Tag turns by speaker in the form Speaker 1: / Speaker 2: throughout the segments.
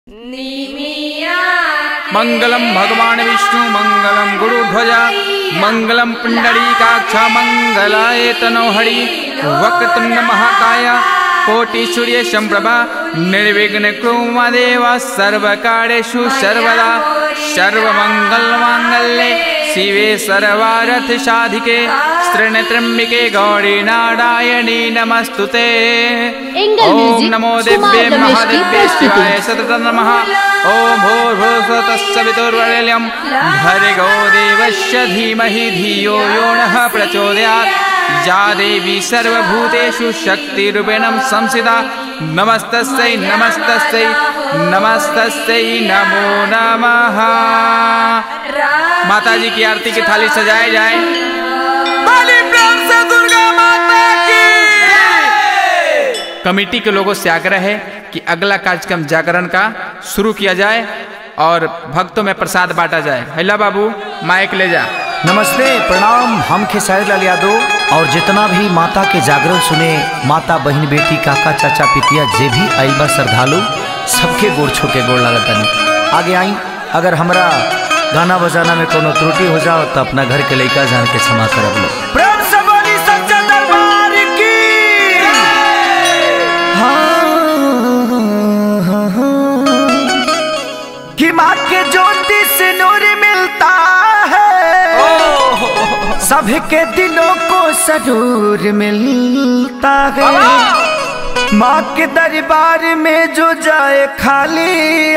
Speaker 1: मंगलम भगवान विष्णु मंगलम गुरुध्वजा मंगलम पुंडरीकाक्ष मंगलाय तनोहरि वक्रतुंड महाकाय कोटि सूर्य संप्रभा निर्विघ्न कुरु देव सर्वकार्येषु सर्वदा सर्वमंगल मांगल्ये शिवे सर्वार्थ साधिके त्र्यंबके गौरी नारायणी नमस्तुते। ओम नमो दिव्ये महादिव्ये शिवाय सतत नमः। ओम भूर्भुवस्सुतस्सवितुर्वरेण्यं भर्गो देवस्य धीमहि धियो यो नः प्रचोदयात्। या देवी सर्वभूतेषु शक्तिरूपेण संस्थिता नमस्तस्यै नमस्तस्यै नमस्तस्यै नमो नमः। माता जी की आरती की थाली सजाई जाए। बड़ी प्रेम से दुर्गा माता की। कमेटी के लोगों से आग्रह है कि अगला कार्यक्रम जागरण का शुरू किया जाए और भक्तों में प्रसाद बांटा जाए। हैला बाबू माइक ले जा।
Speaker 2: नमस्ते प्रणाम, हम खेसारी लाल यादव और जितना भी माता के जागरण सुने, माता बहन बेटी काका चाचा पितिया जे भी आइल बा श्रद्धालु सबके गोड़ छू के गोड़ लागत। आगे आई, अगर हमरा गाना बजाना में कोनो त्रुटि हो जाओ तो अपना घर के लड़का जान के क्षमा करब लो। प्रेम से बोली सच्चा दरबार की। कि माँ के ज्योति से नूर मिलता है, सबके दिलों को सरूर मिलता है। माँ के दरबार में जो जाए खाली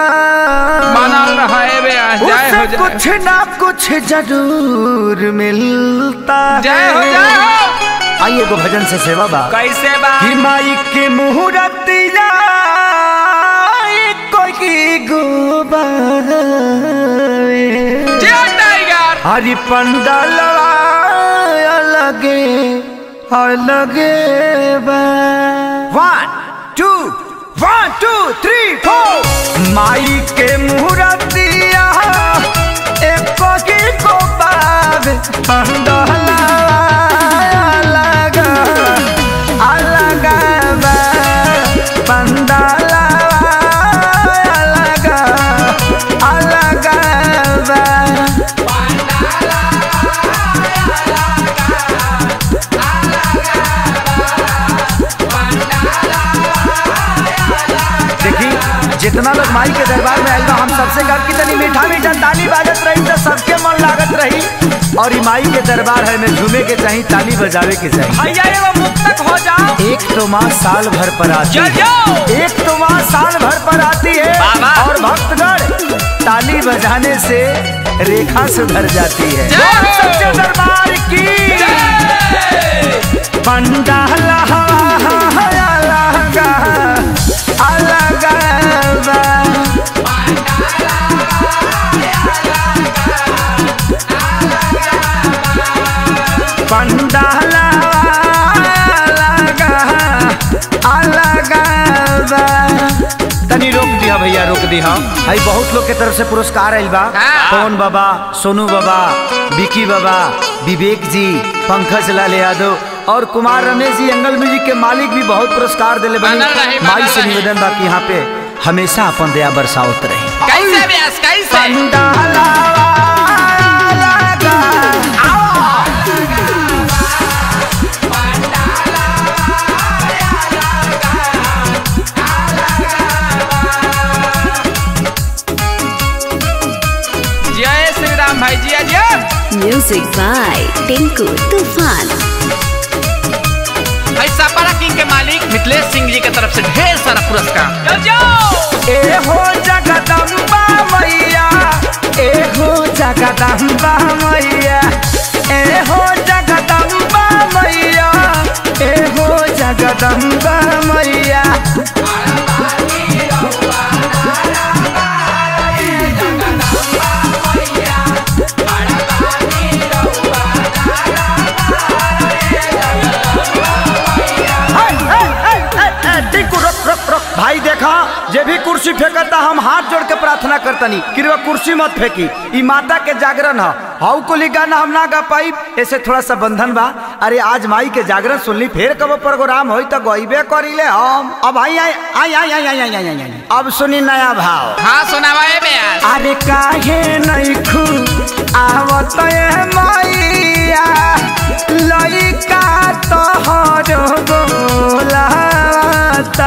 Speaker 2: हाथ उसे कुछ ना कुछ जरूर मिलता है। आइए गो भजन से सेवा बा।
Speaker 1: कैसे बा?
Speaker 2: कि माई के मुहूर्तिया कोई गोबा हरि पंडाल अलगे अलगे बा। 1 2 3 4 माई के मुहूर्तिया एक को बाब पंडाल अलग अलग बा। पंडाल अलग अलग बा। जितना लोग माई के दरबार में आइल बा, हम सबसे कह कि तनी मीठा मीठा ताली बाजत रही तो सबके मन लागत रही। और माई के दरबार है में झूमे के चाहिए, ताली बजावे के चाहिए।
Speaker 1: भैया एगो मुक्तक हो जाओ।
Speaker 2: एक तो माँ साल भर पर आती है, एक तो माँ साल भर पर आती है और भक्तगण ताली बजाने से रेखा सुधर जाती है। सच्चे दरबार की। पंडाल अलग पंडाल अलग तनी रोक दिया भैया, रोक दिया। भाई बहुत लोग के तरफ से पुरस्कार आइल बा। पवन बाबा, सोनू बाबा, विकी बाबा, विवेक जी, पंकज लाल यादव और कुमार रमेश जी एंगल म्यूजिक के मालिक भी बहुत पुरस्कार दिले बनी। माई से निवेदन बा कि यहाँ पे हमेशा अपन दया बरसावत रहे।
Speaker 1: कैसे व्यास कैसे? जय श्री राम भाई जी। आज
Speaker 3: म्यूजिक बाय टिंकू तूफान।
Speaker 1: सपारा किंग के मालिक मिथिलेश सिंह जी की तरफ से ढेर सारा पुरस्कार।
Speaker 2: ए हो जगदम्बा मैया, ए हो जगदम्बा मैया, ए हो जगदम्बा मैया, ए हो जगदम्बा मैया। भाई देखा जे भी कुर्सी फेंकता हम हाथ जोड़ के प्रार्थना करतनी कि रे कुर्सी मत फेंकी। ई माता के जागरण है। हाउ को गाना हम ना गा पाई, ऐसे थोड़ा सा बंधन बा। अरे आज माई के जागरण सुनली, फिर कब प्रोग्राम होई तो गईबे करिले हम। अब आई आई आई आई आई आई आई आई आई अब सुनी नया भाव।
Speaker 1: हाँ सुनावा ए बेयास।
Speaker 2: अरे काहे नहीं खू आवत ए मैया लइका तोहर बोलाता।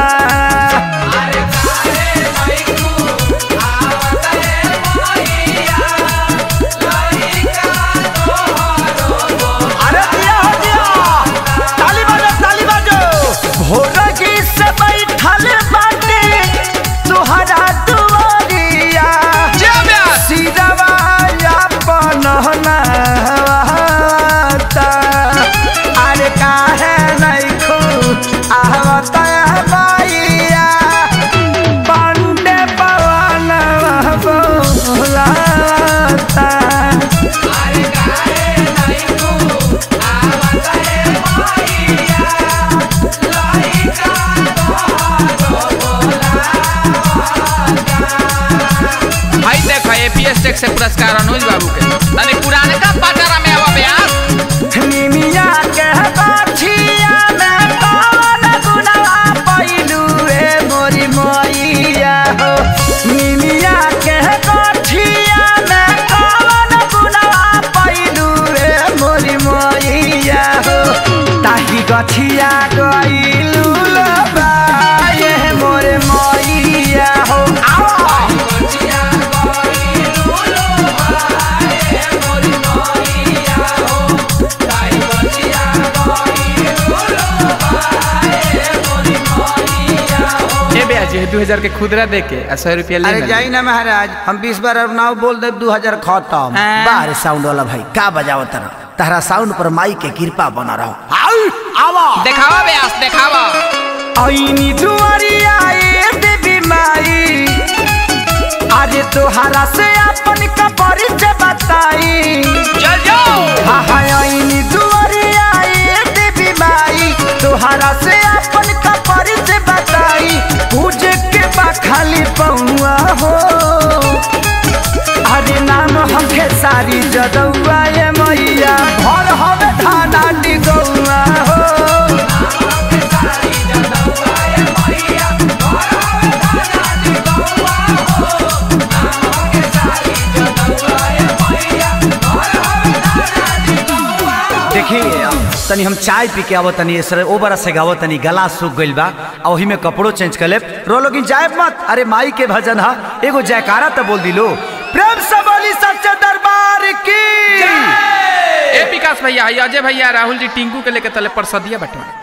Speaker 1: से पुरस्कार अनुज बाबू के तने पुराने का पटारा में आवा ब्यास।
Speaker 2: निमिया के बाछिया में कौन गुनाह पैलू ए मोरी मैया हो। निमिया के बाछिया में कौन गुनाह पैलू ए मोरी मैया हो। ताही गछिया गइलू लबा ए मोरे मैया हो।
Speaker 1: जी 2000 के खुदरा दे के 100 रुपया ले।
Speaker 2: अरे जाई ना महाराज, हम 20 बार अब नाव बोल दे 2000 खत्म। बाहर साउंड वाला भाई का बजाओ तारा साउंड पर माई के कृपा बना रहो। आवा
Speaker 1: देखावा ब्यास देखावा।
Speaker 2: आईनी दुआरिया ए देवी माई, अरे तोहरा से अपन का परिचय बताई।
Speaker 1: चल जाओ।
Speaker 2: हाँ हाँ आईनी दुआरिया ए देवी माई, तोहरा से अपन का परिचय बताई। पूजे के खाली पौआ हो। अरे नाम हमके सारी जदुआ ये मैया, घर हमें थाना डिगौआ हो। देखिए तनी हम चाय पी के आवत तनी सर ओ बरा से गावत तनी, गला सूख गइल बा आ ओही में कपड़ो चेंज कर ले। रो लोगिन जाए मत। अरे माई के भजन हा, एगो जयकारा तो बोल दिलो। प्रेम से बोली सच्चे दरबार की।
Speaker 1: ए विकास भैया, अजय भैया, राहुल जी, टिंकू के लेके तले परसदिया बटे।